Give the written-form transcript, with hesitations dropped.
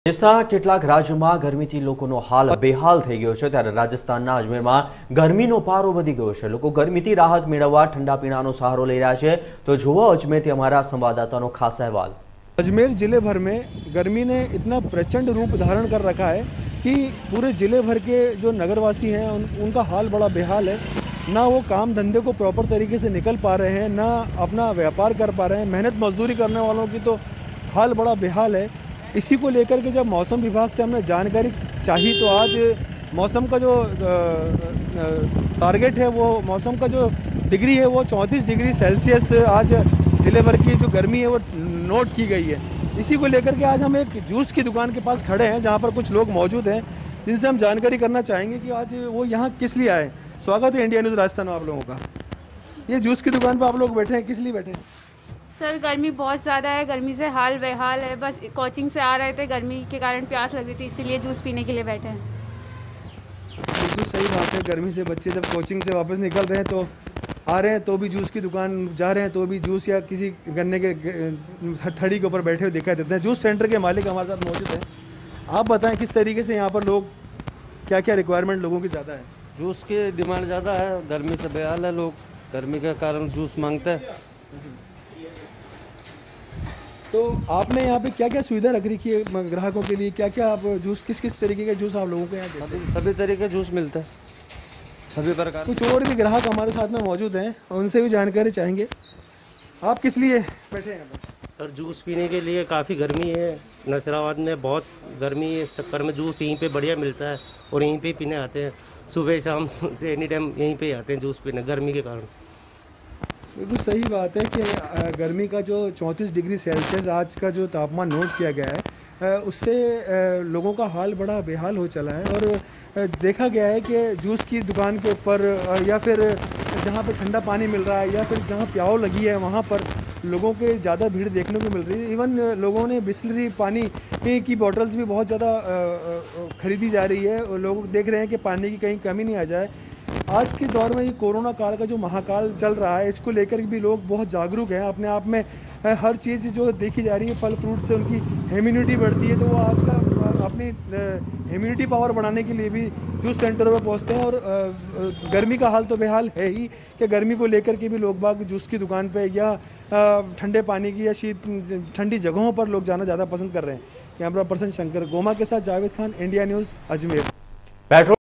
દેશના કેટલાક રાજ્યોમાં ગરમીથી લોકોનો હાલ બેહાલ થઈ ગયો છે ત્યારે રાજસ્થાનના અજમેરમાં ગરમીનો પારો વધી ગયો છે। લોકો ગરમીથી રાહત મેળવવા ઠંડા પીણાનો સહારો લઈ રહ્યા છે। તો જુઓ અજમેરથી અમારા સંવાદદાતાનો ખાસ અહેવાલ। अजमेर ज़िले भर में गर्मी ने इतना प्रचंड रूप धारण कर रखा है कि पूरे ज़िले भर के जो नगरवासी हैं उनका हाल बड़ा बेहाल है। ना वो काम धंधे को प्रॉपर तरीके से निकल पा रहे हैं, ना अपना व्यापार कर पा रहे हैं। मेहनत मजदूरी करने वालों की तो हाल बड़ा बेहाल है। इसी को लेकर के जब मौसम विभाग से हमने जानकारी चाही तो आज मौसम का जो टारगेट है, वो मौसम का जो डिग्री है वो 34 डिग्री सेल्सियस आज ज़िले भर की जो गर्मी है वो नोट की गई है। इसी को लेकर के आज हम एक जूस की दुकान के पास खड़े हैं जहां पर कुछ लोग मौजूद हैं जिनसे हम जानकारी करना चाहेंगे कि आज वो यहां किस लिए आए। स्वागत है इंडिया न्यूज़ राजस्थान में आप लोगों का। ये जूस की दुकान पर आप लोग बैठे हैं, किस लिए बैठे हैं? सर गर्मी बहुत ज़्यादा है, गर्मी से हाल बेहाल है। बस कोचिंग से आ रहे थे, गर्मी के कारण प्यास लग रही थी, इसीलिए जूस पीने के लिए बैठे हैं। बिल्कुल सही बात है। गर्मी से बच्चे जब कोचिंग से वापस निकल रहे हैं तो आ रहे हैं तो भी जूस की दुकान जा रहे हैं तो भी जूस या किसी गन्ने के थड़ी के ऊपर बैठे हुए दिखाई देते हैं। जूस सेंटर के मालिक हमारे साथ मौजूद हैं। आप बताएं किस तरीके से यहाँ पर लोग क्या क्या रिक्वायरमेंट लोगों की ज़्यादा है? जूस की डिमांड ज़्यादा है, गर्मी से बेहाल है लोग, गर्मी के कारण जूस मांगते हैं। तो आपने यहाँ पे क्या क्या सुविधा रख रखी है ग्राहकों के लिए? क्या क्या आप जूस किस किस तरीके के जूस आप लोगों को यहाँ देते हैं? सभी तरीके जूस मिलते हैं, सभी प्रकार। कुछ और भी ग्राहक हमारे साथ में मौजूद हैं, उनसे भी जानकारी चाहेंगे। आप किस लिए बैठे हैं यहाँ पर? सर जूस पीने के लिए, काफ़ी गर्मी है नसीराबाद में, बहुत गर्मी है। इस चक्कर में जूस यहीं पे बढ़िया मिलता है और यहीं पे पीने आते हैं। सुबह शाम एनी टाइम यहीं पे आते हैं जूस पीने, गर्मी के कारण। बिल्कुल सही बात है कि गर्मी का जो 34 डिग्री सेल्सियस आज का जो तापमान नोट किया गया है उससे लोगों का हाल बड़ा बेहाल हो चला है। और देखा गया है कि जूस की दुकान के ऊपर या फिर जहाँ पे ठंडा पानी मिल रहा है या फिर जहाँ प्याऊ लगी है वहाँ पर लोगों के ज़्यादा भीड़ देखने को मिल रही है। इवन लोगों ने बिस्लरी पानी की बॉटल्स भी बहुत ज़्यादा ख़रीदी जा रही है। लोग देख रहे हैं कि पानी की कहीं कमी नहीं आ जाए। आज के दौर में ये कोरोना काल का जो महाकाल चल रहा है, इसको लेकर भी लोग बहुत जागरूक हैं। अपने आप में हर चीज़ जो देखी जा रही है, फल फ्रूट से उनकी इम्यूनिटी बढ़ती है, तो वो आज का अपनी इम्यूनिटी पावर बढ़ाने के लिए भी जूस सेंटरों में पहुंचते हैं। और गर्मी का हाल तो बेहाल है ही कि गर्मी को लेकर के भी लोग बाग जूस की दुकान पे या ठंडे पानी की या ठंडी जगहों पर लोग जाना ज़्यादा पसंद कर रहे हैं। कैमरा पर्सन शंकर गोमा के साथ जावेद खान, इंडिया न्यूज़, अजमेर।